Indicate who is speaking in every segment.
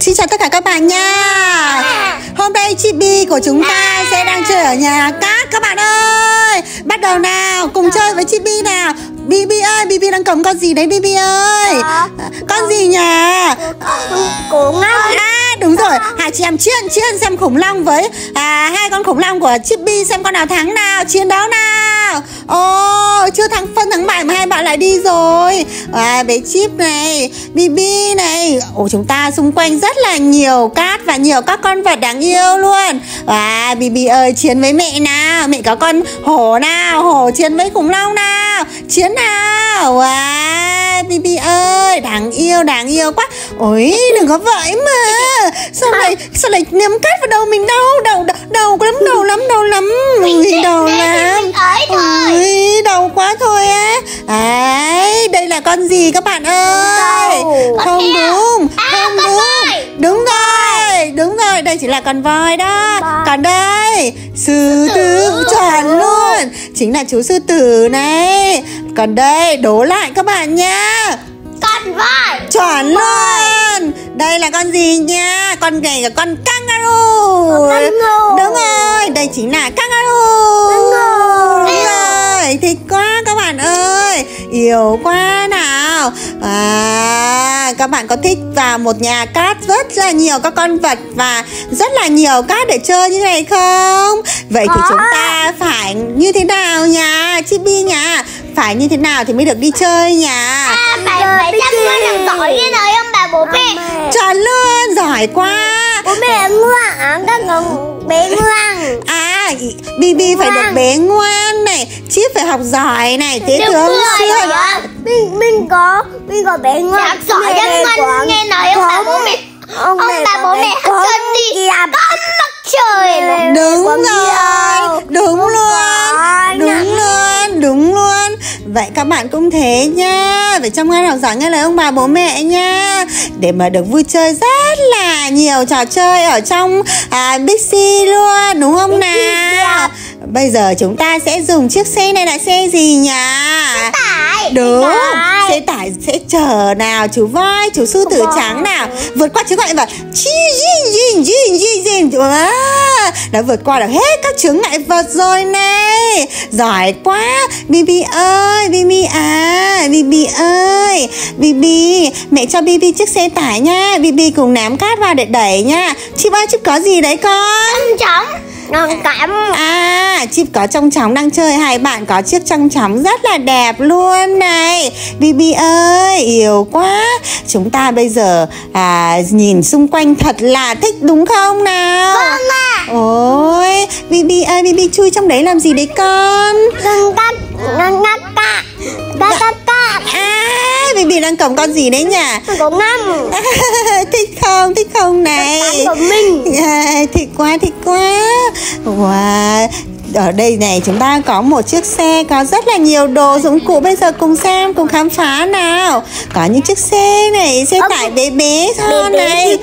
Speaker 1: Xin chào tất cả các bạn nha. Hôm nay Chibi của chúng ta sẽ đang chơi ở nhà cát các bạn ơi. Bắt đầu nào, cùng chơi với Chibi nào. Bibi ơi, Bibi đang cầm con gì đấy Bibi ơi? Con gì nhỉ?
Speaker 2: Khủng long.
Speaker 1: Đúng rồi, hai chị em chiến xem khủng long với hai con khủng long của Chibi, xem con nào thắng nào, chiến đấu nào. Chưa phân thắng bại mà hai bạn lại đi rồi. Bé Chip này, Bibi này. Chúng ta xung quanh rất là nhiều cát và nhiều các con vật đáng yêu luôn. Bibi ơi, chiến với mẹ nào. Mẹ có con hổ nào, hổ chiến với khủng long nào. Chiến nào. Bibi ơi, đáng yêu quá. Ôi, đừng có vậy mà. Sao lại ném cát vào đầu mình, đau đầu lắm. Đau quá thôi á. Đây là con gì các bạn ơi? Không đúng. Đúng rồi, đây chỉ là con voi đó. Còn đây, sư tử, chuẩn luôn. Chính là chú sư tử này. Còn đây, đố lại các bạn nha.
Speaker 2: Con voi.
Speaker 1: Chuẩn luôn. Đây là con gì nha? Con này là con kangaroo. Đúng rồi, đây chính là kangaroo. Đúng rồi, thích quá các bạn ơi. Yêu quá nào. Các bạn có thích vào một nhà cát rất là nhiều các con vật và rất là nhiều cát để chơi như này không? Vậy thì chúng ta phải như thế nào nha Chibi nha? Phải như thế nào thì mới được đi chơi nha?
Speaker 2: Phải chăm con làm giỏi như này không bà bố mẹ?
Speaker 1: Chuẩn luôn, giỏi quá.
Speaker 2: Bố mẹ ngoan, các bé ngoan.
Speaker 1: Bibi phải được bé ngoan này, Chip phải học giỏi này, thế thường xuyên.
Speaker 2: Mình có bé ngoan. Giỏi rất ngoan nghe nói ông bà bố mẹ. Ông bà bố mẹ hấp dẫn đi con mặt trời.
Speaker 1: Đúng luôn. Vậy các bạn cũng thế nha. Phải chăm ngoan học giỏi nghe lời ông bà bố mẹ nha. Để mà được vui chơi rất là nhiều trò chơi ở trong Bixi luôn, đúng không nào? Bây giờ chúng ta sẽ dùng chiếc xe này là xe gì nhỉ?
Speaker 2: Xe tải.
Speaker 1: Đúng, xe tải sẽ chở nào chú voi, chú sư tử trắng nào vượt qua chướng ngại vật. Đã vượt qua được hết các chướng ngại vật rồi này. Giỏi quá. Bibi ơi, Bibi, mẹ cho Bibi chiếc xe tải nha. Bibi cùng ném cát vào để đẩy nha. Chip ơi, Chip có gì đấy con?
Speaker 2: Trống.
Speaker 1: Chip có trong chóng đang chơi. Hai bạn có chiếc trong chóng rất là đẹp luôn này. Bibi ơi, yêu quá. Chúng ta bây giờ nhìn xung quanh thật là thích đúng không nào?
Speaker 2: Vâng ạ.
Speaker 1: Ôi, Bibi ơi, Bibi chui trong đấy làm gì đấy con? Bibi đang cầm con gì đấy nhỉ?
Speaker 2: Có ngâm.
Speaker 1: Thích không này? Thích quá. Ở đây này chúng ta có một chiếc xe có rất là nhiều đồ dụng cụ. Bây giờ cùng xem, cùng khám phá nào. Có những chiếc xe này, xe tải bé thôi này.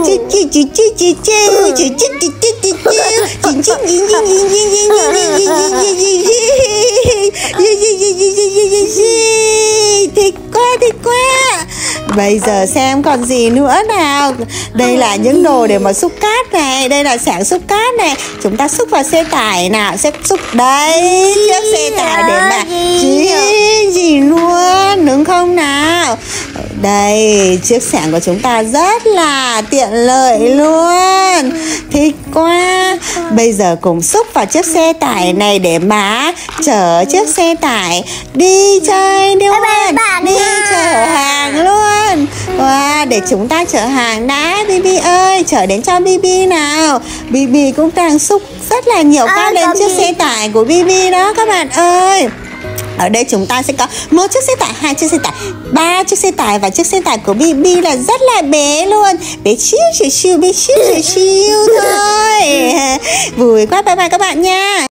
Speaker 1: Thích quá. Bây giờ xem còn gì nữa nào. Đây là những đồ để mà xúc cát này. Đây là xẻng xúc cát này. Chúng ta xúc vào xe tải nào. Sẽ xúc đây. Chiếc xe tải để mà gì luôn, đúng không nào? Đây, chiếc xẻng của chúng ta rất là tiện lợi luôn. Thích quá. Bây giờ cùng xúc vào chiếc xe tải này để mà chở chiếc xe tải đi chơi đi chở hàng luôn. Để chúng ta chở hàng đã. Bibi ơi, chở đến cho Bibi nào. Bibi cũng đang xúc rất là nhiều cát lên chiếc xe tải của Bibi đó các bạn ơi. Ở đây chúng ta sẽ có một chiếc xe tải, hai chiếc xe tải, ba chiếc xe tải và chiếc xe tải của Bibi là rất là bé luôn. Bé chiu thôi. Vui quá, bye bye các bạn nha.